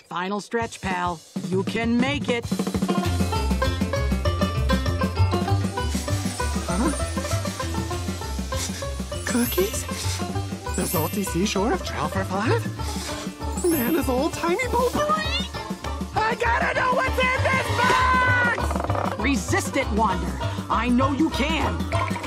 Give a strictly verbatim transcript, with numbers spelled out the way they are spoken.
Final stretch, pal. You can make it. Huh? Cookies? The salty seashore of Trail for Five? Nana's old tiny potpourri? I gotta know what's in this box! Resist it, Wander. I know you can.